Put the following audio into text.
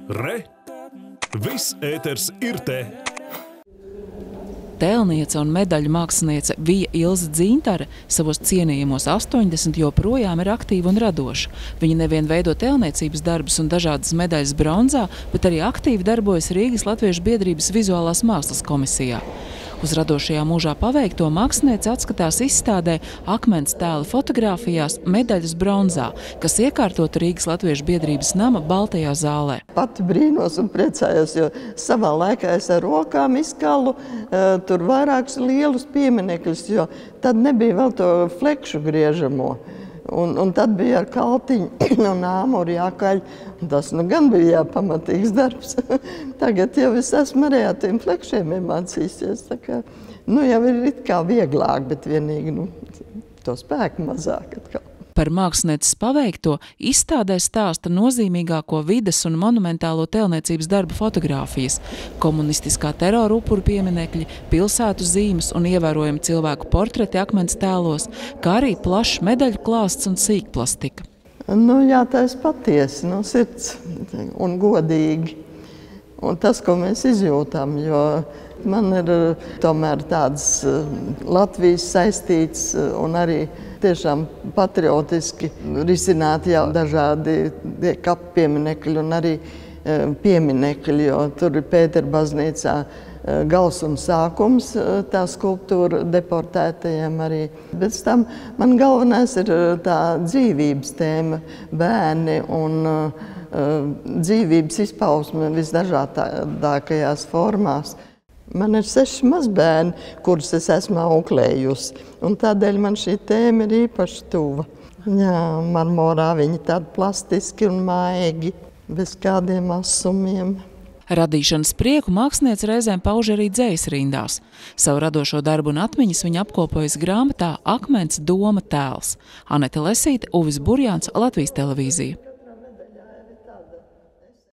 Re! Viss ēters ir te! Tēlniece un medaļu māksliniece Vija Ilze Dzīntare savos cienījamos 80 joprojām ir aktīva un radoša. Viņa nevien veido tēlniecības darbus un dažādas medaļas bronzā, bet arī aktīvi darbojas Rīgas Latviešu biedrības vizuālās mākslas komisijā. Uz radošajā mūžā paveikto māksliniece atskatās izstādē akmens tēla fotogrāfijās medaļas bronzā, kas iekārtota Rīgas Latviešu biedrības nama Baltajā zālē. Pati brīnos un priecājos, jo savā laikā es ar rokām izkalu tur vairākus lielus pieminekļus, jo tad nebija vēl to flekšu griežamo. Un tad bija ar kaltiņu un āmuri jākaļ. Tas nu gan bija pamatīgs darbs. Tagad jau es esmu arī ar tiem flekšiem iemācījusies. Tā kā, jau ir it kā vieglāk, bet vienīgi to spēku mazāk atkal. Par mākslinieces paveikto izstādē stāsta nozīmīgāko vides un monumentālo tēlniecības darbu fotogrāfijas, komunistiskā terora upuru pieminekļi, pilsētu zīmes un ievērojami cilvēku portreti akmens tēlos, kā arī plašs medaļu klāsts un sīkplastika. Jātaisa patiesi, no sirds un godīgi. Un tas, ko mēs izjūtam, jo man ir tomēr tāds Latvijas saistīts un arī tiešām patriotiski risināti jau dažādi kapu pieminekļi un arī pieminekļi, jo tur ir Pētera baznīcā gals un sākums, tā skulptūra deportētajiem arī. Pēc tam man galvenais ir tā dzīvības tēma, bērni un dzīvības izpausme visdažādākajās formās. Man ir 6 mazbērni, kurus es esmu auklējusi, un tādēļ man šī tēma ir īpaši tuva. Marmorā viņi tādi plastiski un maigi, bez kādiem asumiem. Radīšanas prieku māksliniece reizēm pauž arī dzejas rindās. Savu radošo darbu un atmiņas viņa apkopojas grāmatā Akmens doma tēls. Anete Lesīte, Uvis Burjāns, Latvijas televīzija.